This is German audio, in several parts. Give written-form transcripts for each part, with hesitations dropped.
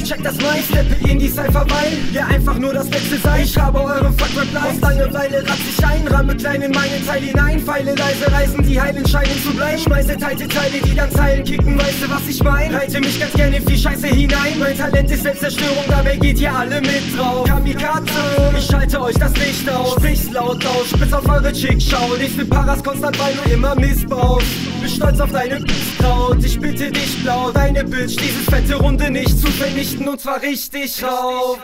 check das meist. Steppe in die Cypher, weil ihr einfach nur das Letzte seid. Ich habe euren Fuck-Rap aus Langeweile, ratz ich ein, ramme klein in meinen Teil hinein. Pfeile leise reißen, die heilen scheinen zu bleiben. Schmeiße teilte Teile, die dann Zeilen kicken, weißt du, was ich mein? Reite mich ganz gerne in viel Scheiße hinein. Mein Talent ist Selbstzerstörung, dabei geht ihr alle mit drauf. Kamikaze, ich schalte euch das Licht aus. Sprich's laut aus, spitz auf eure Chick, schau. Lebst mit Paras konstant, weil du immer missbaust. Bist stolz auf deine Kraut, ich bitte dich blau. Deine Bitch, dieses fette Runde nicht zu vernichten, und zwar richtig rauf.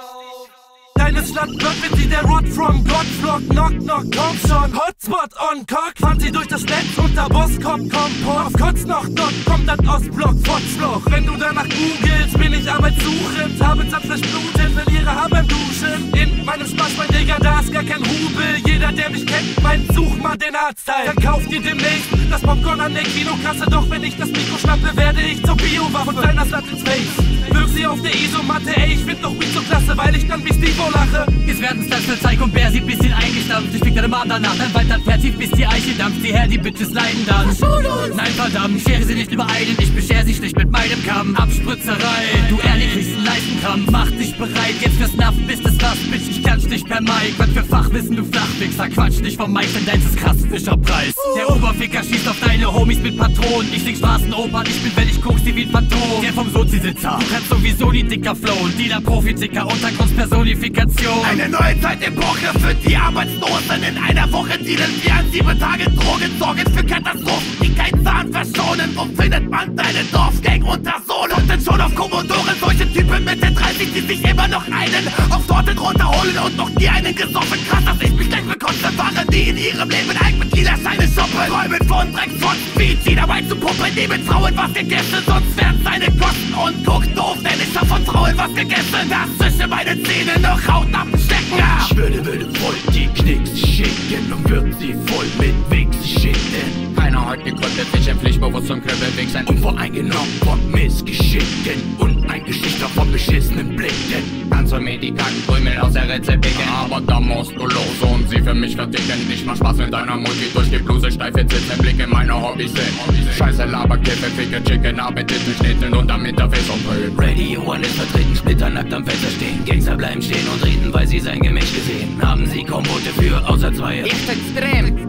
Deines Land wird mit sie der Rod from God Flock, knock knock, komm schon. Hotspot on Cock, fahren sie durch das Netz und der Boss kommt, auf Kotz noch dort kommt das Ostblock, Fotzloch. Wenn du danach googelst, bin ich arbeitssuchend, habe Zapfleisch bluten, verliere Haar beim Duschen. In meinem Sparschwein, Digga, da ist gar kein Rubel. Jeder, der mich kennt, meint, such mal den Arztteil. Dann kauft ihr demnächst das Popcorn an der Kinokasse. Doch wenn ich das Mikro schnappe, werde ich zur Biowaffe und deiner Slut ins Face. Wirf sie auf der Isomatte, ey, ich find doch Weed so klasse, weil ich dann wie Steve lache. Jetzt werden Stats für Zeig und Bär, sie bisschen eingestampft. Ich fick deine Mom danach, dann weiter fertig, bis die Eiche dampft. Sieh her, die Bitches leiden dann. Nein, verdammt, ich schere sie nicht übereilen, ich bescher sie schlicht mit meinem Kamm. Abspritzerei, du ehrlich kriegst einen Leistenkrampf. Mach dich bereit, jetzt fürs Naff, bis das was, Bitch, ich klatsch dich per Mic. Was für Fachwissen, du Flachwichser, quatsch dich vom Mic, denn deins ist krass Fischerpreis. Der Oberficker schießt auf deine Homies mit Patronen. Ich sing Straßenopern, ich bin, wenn ich guck, sie wie ein Phantom. Der vom Sozi-Sitzer, du kannst sowieso die dicker flowen. Dealer, Profiticker, Untergrundspersonifikation. Eine neue Zeitepoche für die Arbeitslosen. In einer Woche dealen wir an 7 Tagen Drogen, sorgen für Katastrophen, die keinen Zahn verschonen. Wo findet man deine Dorfgang unter Sohlen? Und denn schon auf Kommodore solche Typen Mitte 30, die sich immer noch einen auf Torten runterholen und noch nie einen gesoffen. Krass, dass ich mich gleich für Konzern fahre, die in ihrem Leben Eigenmitgliederscheine shoppen. Träumen von Drecks von Speed, sie dabei zu puppen, nehmen Frauen was gegessen, sonst werden seine Kosten. Und guck doof, denn ich hab von Frauen was gegessen, das zwischen meinen Zähnen noch Haut abstecken. Ich würde voll die Knicks schicken und würd sie voll mit Wichs schicken. Keiner hat gegründet, sich im Pflichtbewusst zum Knüppelweg sein. Unvoreingenommen von Missgeschicken und ein Geschichter von beschissenen Blicken. Ganze Medikanten krümeln aus der Ritze picken. Aber da musst du los und sie für mich verdicken. Nicht mal Spaß in deiner Multi durch die Bluse, steife sitzen, Blicke meine Hobbys sind. Scheiße, Laber, Kippe, Ficke, Chicken, Appetit durchschnitten und damit der Face und Brüll. Radio One ist vertreten, splitternackt am Fenster stehen. Gangster bleiben stehen und reden, weil sie sein Gemisch gesehen haben. Sie kaum Worte für, außer zwei. Echt extrem.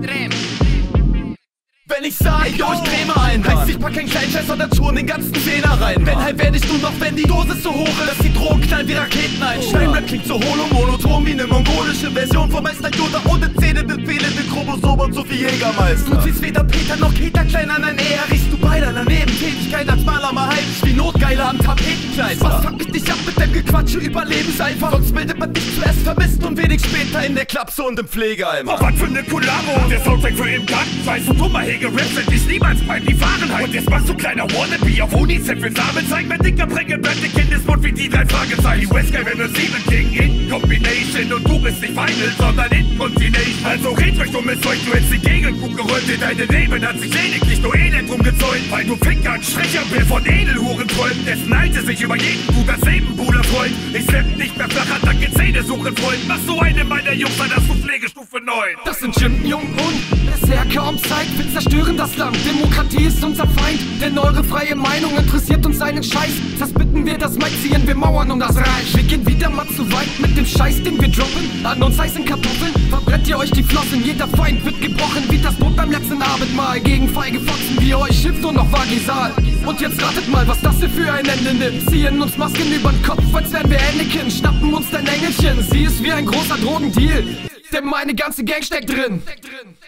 Wenn ich sag, yo, ich creme ein, heißt ich pack keinen kleinen Scheiß, sondern schon den ganzen Zehner rein. Wenn halt werde ich nur noch, wenn die Dosis so hoch ist, dass die Drogen knallen wie Raketen ein. Steinrap klingt so holo, monoton wie ne mongolische Version von Meister Yoda. Ohne Zähne, mit fehlenden Chromosomen und so viel Jägermeister. Du ziehst weder Peter noch Keter kleiner, nein, eher riechst du bei deiner Nebentätigkeit als Maler mal heimisch wie Notgeiler am Tapetenkleister. Was fuck ich dich ab mit dem Gequatsche über Lebenseifer? Sonst bildet man dich zuerst vermisst und wenig später in der Klapse und im Pflegeeimer. Oh, was für ne Kollabo, der Soundtrack für im Garten. Weißt du, dummer Hege Raps sind ich niemals beim die Fahrenheit. Und jetzt machst du kleiner Wannabe auf UNICEF für Samen zeigen. Mein dicker Prängel bleibt der Kindesmund wie die 3 Fragezeichen. Die West Guy, wenn wir 7 King in Combination. Und du bist nicht Final, sondern Incontination. Also red euch dummes Zeug, du hättest die Gegend gut gerollt. In deinem Leben hat sich lediglich nur Elend rumgezäunt. Weil du Ficker ein Stricherbild von Edelhuren träumt. Dessen Alte sich über jeden gut als Nebenbuhler freut. Ich slepp nicht mehr flacher, danke Zähne suchen, Freund. Mach so eine meiner Jungs, dann hast du Pflegestufe 9. Das sind Chimpen-Jungen und bisher kaum Zeit. Wir zerstören das Land, Demokratie ist unser Feind. Denn eure freie Meinung interessiert uns einen Scheiß. Zersplitten wir das Mic, ziehen wir Mauern um das Reich. Wir gehen wieder mal zu weit mit dem Scheiß, den wir droppen. An uns heißen Kartoffeln, verbrennt ihr euch die Flossen. Jeder Feind wird gebrochen wie das Brot beim letzten Abendmahl. Gegen feige Fotzen wie euch hilft nur noch Vagisal. Und jetzt ratet mal, was das hier für ein Ende nimmt. Ziehen uns Masken übern Kopf, als wären wir Anakin. Schnappen uns dein Engelchen, sie ist wie ein großer Drogendeal, denn meine ganze Gang steckt drin.